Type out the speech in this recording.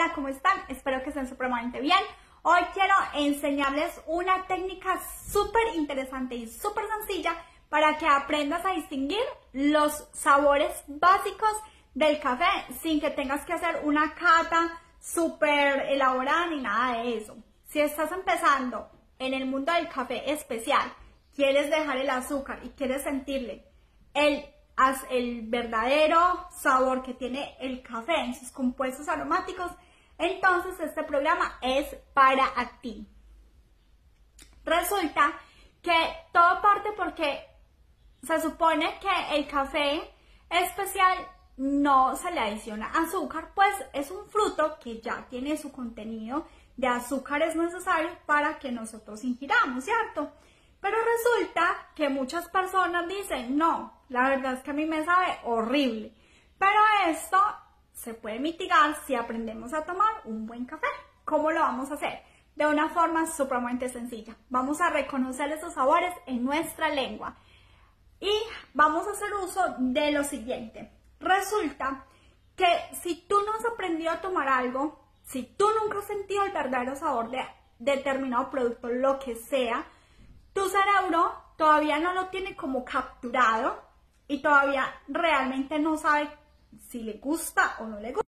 Hola, ¿cómo están? Espero que estén supremamente bien. Hoy quiero enseñarles una técnica súper interesante y súper sencilla para que aprendas a distinguir los sabores básicos del café sin que tengas que hacer una cata súper elaborada ni nada de eso. Si estás empezando en el mundo del café especial, quieres dejar el azúcar y quieres sentirle el verdadero sabor que tiene el café en sus compuestos aromáticos, entonces este programa es para ti. Resulta que todo parte porque se supone que el café especial no se le adiciona azúcar, pues es un fruto que ya tiene su contenido de azúcares necesarios para que nosotros ingiramos, ¿cierto? Pero resulta que muchas personas dicen, no, la verdad es que a mí me sabe horrible. Pero esto se puede mitigar si aprendemos a tomar un buen café. ¿Cómo lo vamos a hacer? De una forma supremamente sencilla. Vamos a reconocer esos sabores en nuestra lengua. Y vamos a hacer uso de lo siguiente. Resulta que si tú no has aprendido a tomar algo, si tú nunca has sentido el verdadero sabor de determinado producto, lo que sea, tu cerebro todavía no lo tiene como capturado y todavía realmente no sabe si le gusta o no le gusta.